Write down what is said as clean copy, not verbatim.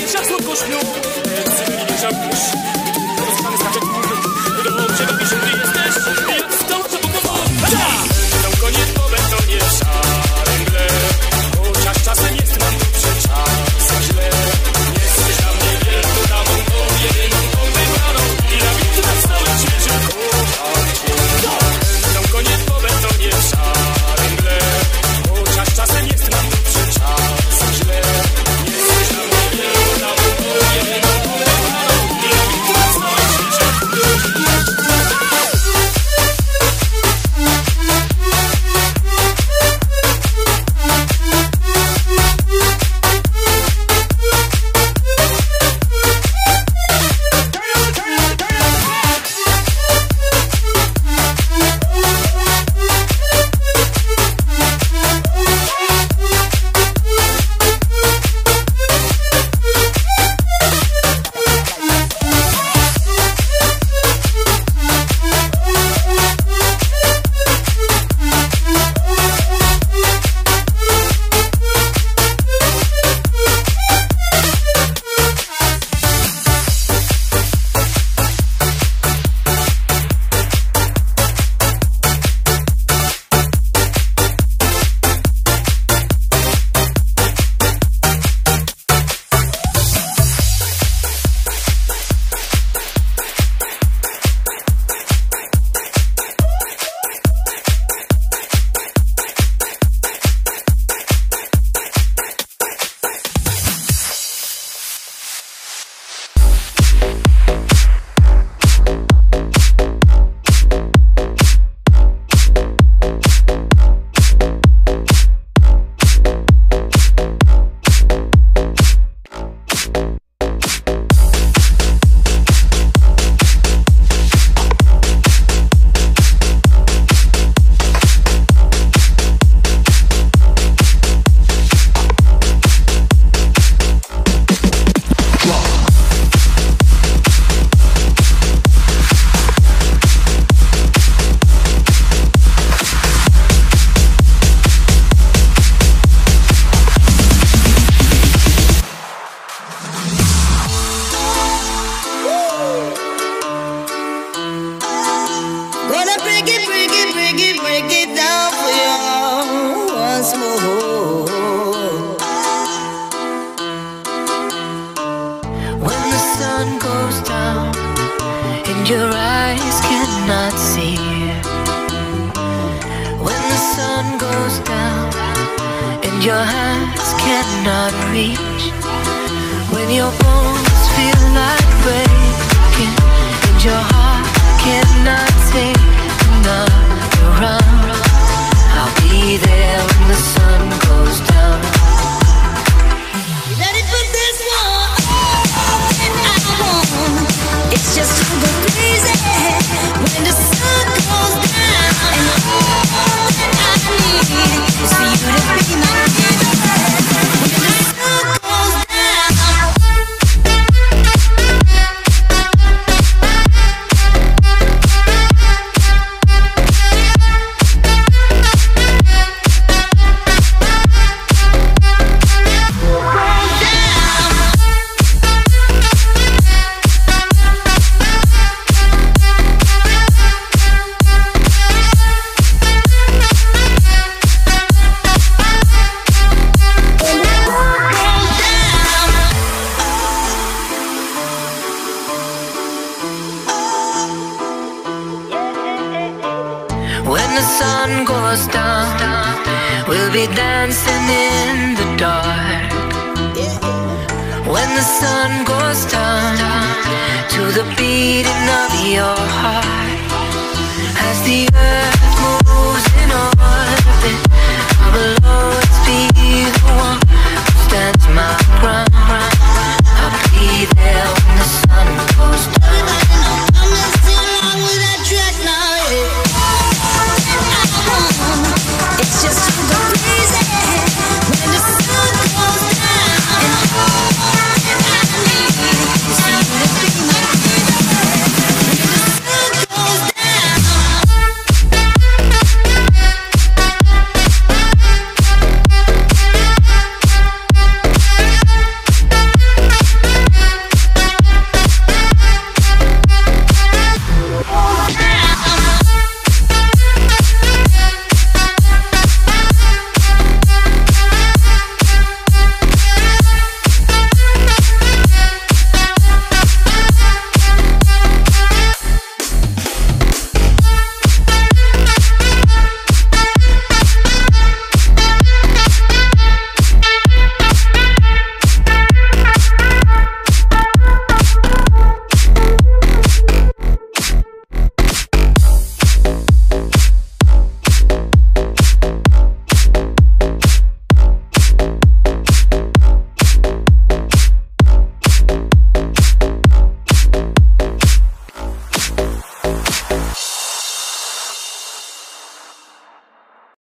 jak słodko śnią. Cywilnie żartujesz, rozkochany skacze tłum. Dobrze bawisz, gdy jesteś jak w tą, co pokochało. Będą konie po betonie w szarym gle, chociaż czasem jest nam tu przeczasem źle. Jesteś dla mnie wielką damą, tą jedyną, tą wybraną i na widzę na całym świecie kocham cię. Będą konie po betonie w szarym gle, chociaż czasem jest nam tu przeczasem źle. Jesteś dla mnie wielką damą, tą jedyną, tą wybraną i na widzę na całym świecie. Your eyes cannot see. When the sun goes down and your hands cannot reach. When your bones feel like breaking and your heart cannot take another round, I'll be there when the sun goes down. Ready for this one? All that I want, it's just to go crazy when the sun goes down. And all that I need is for you to be my baby when the sun goes down. When the sun goes down, we'll be dancing in the dark. When the sun goes down, to the beating of your heart. As the earth moves in orbit, I will always be the one who stands my ground.